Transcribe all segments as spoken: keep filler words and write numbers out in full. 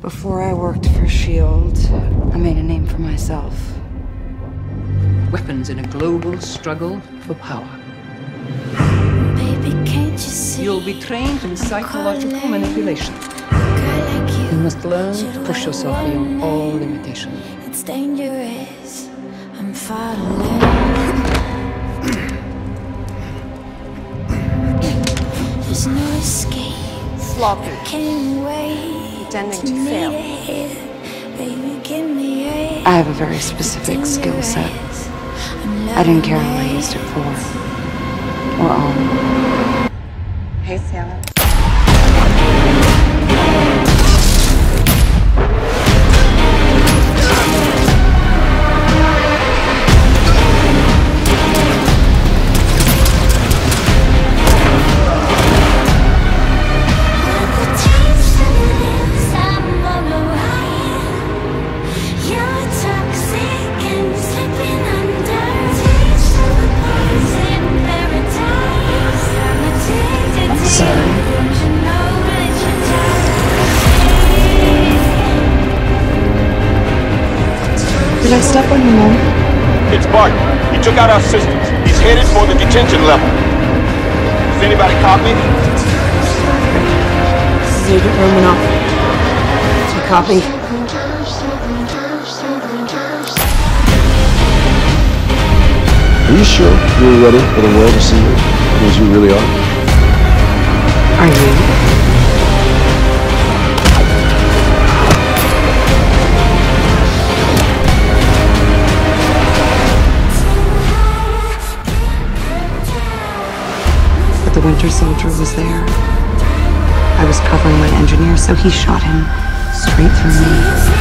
Before I worked for SHIELD, I made a name for myself. Weapons in a global struggle for power. Baby, can't you see? You'll be trained in psychological manipulation. Like you, You must learn to push yourself beyond all limitation. it's dangerous. I'm falling. There's no escape. Sloppy. Can't wait. Pretending to fail. Baby, give me a I have a very specific skill set. I didn't care who I used it for. Or on. Hey, Santa. Did I step on your mom? It's Barton. He took out our systems. He's headed for the detention level. Does anybody copy? This is Agent Romanoff. Do you copy? Are you sure you're ready for the world to see you as you really are? Are you? The Winter Soldier was there. I was covering my engineer, so he shot him straight through me.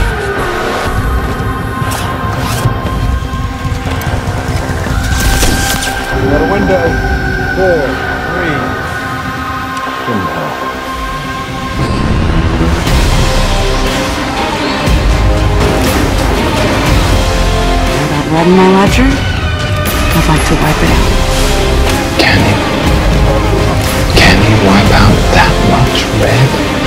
Got a window. Four, three. Window. Hear that red in my ledger? I'd like to wipe it out. Can you? Can you wipe out that much red?